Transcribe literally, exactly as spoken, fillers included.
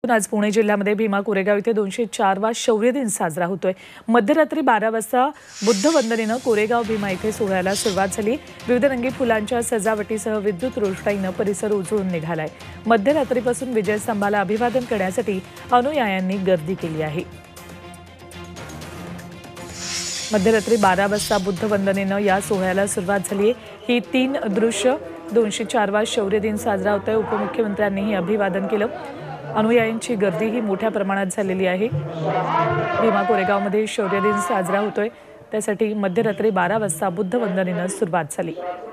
आज पुणे जिल्ह्यामध्ये भीमा कोरेगाव इथे दोनशे चार वा शौर्य दिन साजरा होतोय। मध्यरात्री बारा वाजता बुद्ध वंदनेनं कोरेगाव भीमा इथे सोहळ्याला सुरुवात झाली। विविध रंगी फुलांच्या सजावटीसह विद्युत रोषणाईनं परिसर उजळून निघालाय। मध्यरात्रीपासून विजय स्तंभाला अभिवादन करण्यासाठी अनुयायांनी गर्दी केली आहे। मध्यरात्री बारा वाजता बुद्ध वंदनेनं या सोहळ्याला सुरुवात झाली आहे। ही तीन दृश्य दोनशे चार वा शौर्य दिन साजरा होतोय। उपमुख्यमंत्र्यांनीही अभिवादन केलं। अनुयायांची गर्दीही मोठ्या प्रमाणात झालेली आहे। भीमा कोरेगावमध्ये शौर्य दिन साजरा होतोय, त्यासाठी मध्यरात्री बारा वाजता बुद्ध वंदनेनं सुरुवात झाली।